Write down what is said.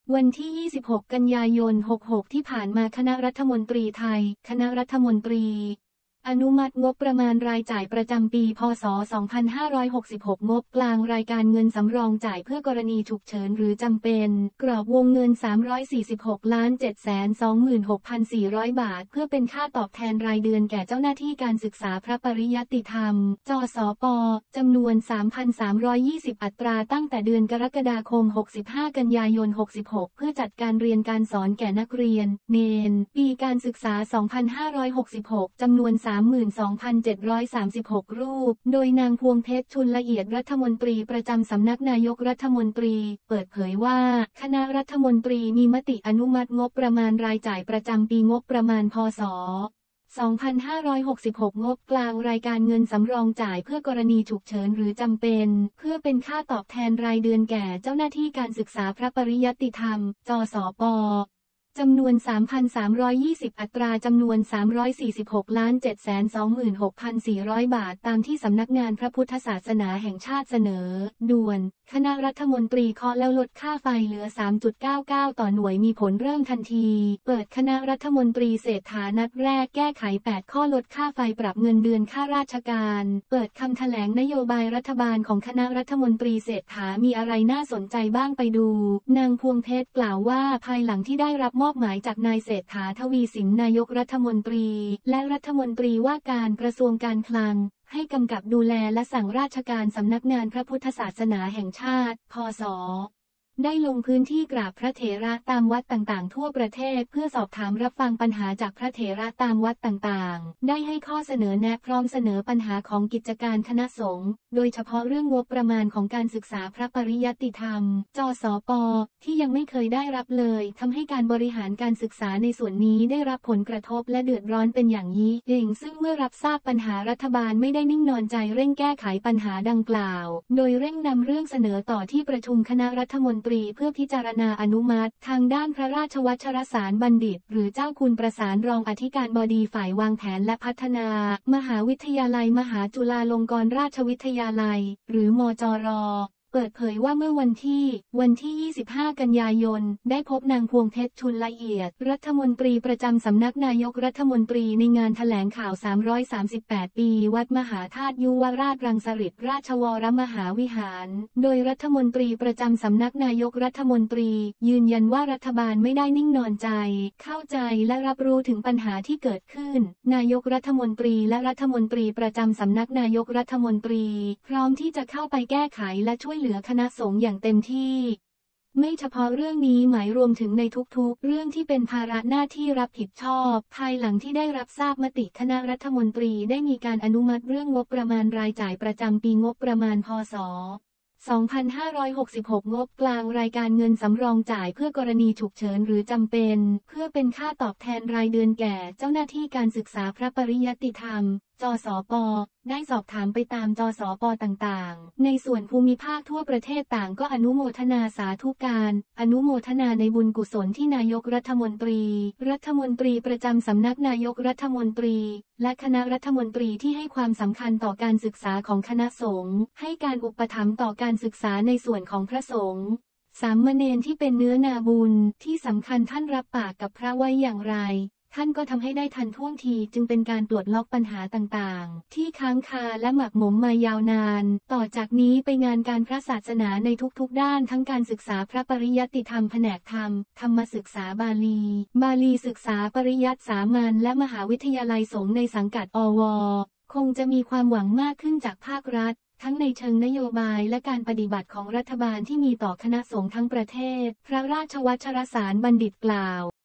วันที่ 26 กันยายน 66 ที่ผ่านมาคณะรัฐมนตรีไทย คณะรัฐมนตรีอนุมัติงบประมาณรายจ่ายประจำปี พ.ศ. 2566 งบกลางรายการเงินสำรองจ่ายเพื่อกรณีฉุกเฉินหรือจำเป็นกรอบวงเงิน 346,726,400 บาทเพื่อเป็นค่าตอบแทนรายเดือนแก่เจ้าหน้าที่การศึกษาพระปริยัติธรรม จสป.จำนวน 3,320 อัตราตั้งแต่เดือนกรกฎาคม 65 กันยายน 66 เพื่อจัดการเรียนการสอนแก่นักเรียน เณร ปีการศึกษา 2566 จำนวน32,736 รูป โดยนางพวงเพชร ชุนละเอียดรัฐมนตรีประจำสำนักนายกรัฐมนตรีเปิดเผยว่าคณะรัฐมนตรีมีมติอนุมัติงบประมาณรายจ่ายประจำปีงบประมาณพ.ศ. 2566 งบกลางรายการเงินสำรองจ่ายเพื่อกรณีฉุกเฉินหรือจำเป็นเพื่อเป็นค่าตอบแทนรายเดือนแก่เจ้าหน้าที่การศึกษาพระปริยัติธรรม จสป.จำนวน 3,320 อัตราจำนวน 346,726,400 บาทตามที่สำนักงานพระพุทธศาสนาแห่งชาติเสนอด่วนคณะรัฐมนตรีเคาะแล้วลดค่าไฟเหลือ 3.99 ต่อหน่วยมีผลเริ่มทันทีเปิดคณะรัฐมนตรีเศรษฐานัดแรกแก้ไข 8 ข้อลดค่าไฟปรับเงินเดือนข้าราชการเปิดคำแถลงนโยบายรัฐบาลของคณะรัฐมนตรีเศรษฐามีอะไรน่าสนใจบ้างไปดูนางพวงเพชรกล่าวว่าภายหลังที่ได้รับมอบหมายจากนายเศรษฐาทวีสินนายกรัฐมนตรีและรัฐมนตรีว่าการกระทรวงการคลังให้กำกับดูแลและสั่งราชการสำนักงานพระพุทธศาสนาแห่งชาติ พ.ศ. ได้ลงพื้นที่กราบพระเถระตามวัดต่างๆทั่วประเทศเพื่อสอบถามรับฟังปัญหาจากพระเถระตามวัดต่างๆได้ให้ข้อเสนอแนะพร้อมเสนอปัญหาของกิจการคณะสงฆ์โดยเฉพาะเรื่องงบประมาณของการศึกษาพระปริยัติธรรม จสป.ที่ยังไม่เคยได้รับเลยทำให้การบริหารการศึกษาในส่วนนี้ได้รับผลกระทบและเดือดร้อนเป็นอย่างยิ่งซึ่งเมื่อรับทราบปัญหารัฐบาลไม่ได้นิ่งนอนใจเร่งแก้ไขปัญหาดังกล่าวโดยเร่งนำเรื่องเสนอต่อที่ประชุมคณะรัฐมนตรีเพื่อพิจารณาอนุมัติทางด้านพระราชวัชรสารบัณฑิตหรือเจ้าคุณประสานรองอธิการบดีฝ่ายวางแผนและพัฒนามหาวิทยาลัยมหาจุฬาลงกรณราชวิทยาลัยหรือมจร.เปิดเผยว่าเมื่อวันที่ 25 กันยายนได้พบนางพวงเพชร ชุนละเอียดรัฐมนตรีประจำสำนักนายกรัฐมนตรีในงานแถลงข่าว 338 ปีวัดมหาธาตุยุวราชรังสฤษราชวรมหาวิหารโดยรัฐมนตรีประจำสำนักนายกรัฐมนตรียืนยันว่ารัฐบาลไม่ได้นิ่งนอนใจเข้าใจและรับรู้ถึงปัญหาที่เกิดขึ้นนายกรัฐมนตรีและรัฐมนตรีประจำสำนักนายกรัฐมนตรีพร้อมที่จะเข้าไปแก้ไขและช่วยเหลือคณะสงฆ์อย่างเต็มที่ไม่เฉพาะเรื่องนี้หมายรวมถึงในทุกๆเรื่องที่เป็นภาระหน้าที่รับผิดชอบภายหลังที่ได้รับทราบมติคณะรัฐมนตรีได้มีการอนุมัติเรื่องงบประมาณรายจ่ายประจำปีงบประมาณพ.ศ. 2566 งบกลางรายการเงินสำรองจ่ายเพื่อกรณีฉุกเฉินหรือจำเป็นเพื่อเป็นค่าตอบแทนรายเดือนแก่เจ้าหน้าที่การศึกษาพระปริยัติธรรม จสป.ได้สอบถามไปตามจสป.ต่างๆในส่วนภูมิภาคทั่วประเทศต่างก็อนุโมทนาสาธุการอนุโมทนาในบุญกุศลที่นายกรัฐมนตรีประจำสำนักนายกรัฐมนตรีและคณะรัฐมนตรีที่ให้ความสำคัญต่อการศึกษาของคณะสงฆ์ให้การอุปถัมภ์ต่อการศึกษาในส่วนของพระสงฆ์สามเณรที่เป็นเนื้อนาบุญที่สำคัญท่านรับปากกับพระไว้อย่างไรท่านก็ทำให้ได้ทันท่วงทีจึงเป็นการปลดล็อกปัญหาต่างๆที่ค้างคาและหมักหมมมายาวนานต่อจากนี้ไปงานการพระศาสนาในทุกๆด้านทั้งการศึกษาพระปริยัติธรรมแผนกธรรมธรรมศึกษาบาลีศึกษาปริยัติสามัญและมหาวิทยาลัยสงฆ์ในสังกัดอว.คงจะมีความหวังมากขึ้นจากภาครัฐทั้งในเชิงนโยบายและการปฏิบัติของรัฐบาลที่มีต่อคณะสงฆ์ทั้งประเทศพระราชวัชรสารบัณฑิตกล่าว